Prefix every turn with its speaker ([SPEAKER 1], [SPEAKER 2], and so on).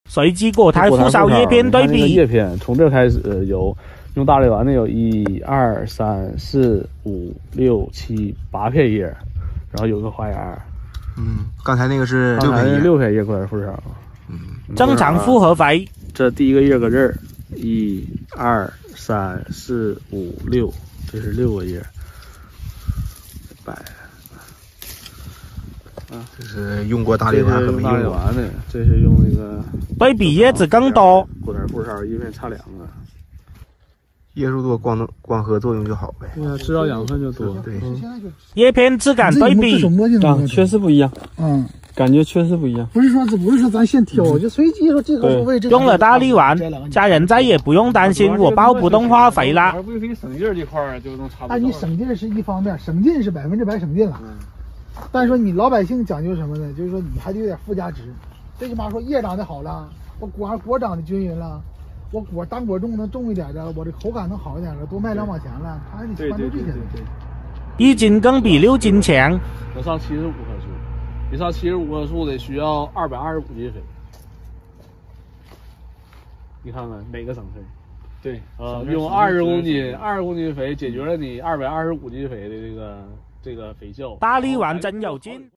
[SPEAKER 1] 随机果台富少叶片对比。
[SPEAKER 2] 叶片从这开始用大力丸的有1、2、3、4、5、6、7、8片叶，然后有个花芽。
[SPEAKER 3] 刚才那个是
[SPEAKER 2] 6片叶果台富少。
[SPEAKER 1] 正常复合肥。
[SPEAKER 2] 这第一个叶搁这儿，1、2、3、4、5、6，这是6个叶。摆。
[SPEAKER 3] 这是用过大力丸和没用过
[SPEAKER 2] 的，这是用那个。
[SPEAKER 1] 对比叶子更多。
[SPEAKER 2] 果台富少叶片差2个。
[SPEAKER 3] 叶数多，光合作用就好呗。
[SPEAKER 2] 对呀，制造养分就多。
[SPEAKER 3] 对。
[SPEAKER 1] 叶片质感对比。
[SPEAKER 4] 确实不一样。感觉确实不一样。不是说咱先挑，就随机说这个部位。
[SPEAKER 1] 用了大力丸，家人再也不用担心我抱不动化肥了。
[SPEAKER 2] 而不可以省劲这块就能差不多。
[SPEAKER 4] 但你省劲是一方面，省劲是100%省劲了。但是说你老百姓讲究什么呢？就是说你还得有点附加值，最起码说叶长得好了，我果长得均匀了，我单果重能重一点的，我这口感能好一点的，多卖2毛钱了，他还得关注这些。
[SPEAKER 1] 1斤更比6斤强。
[SPEAKER 2] 我上75棵树，你上75棵树得需要225斤肥。你看看哪个省事？对，用20公斤肥解决了你225斤肥的这个肥效。
[SPEAKER 1] 大力丸真有劲。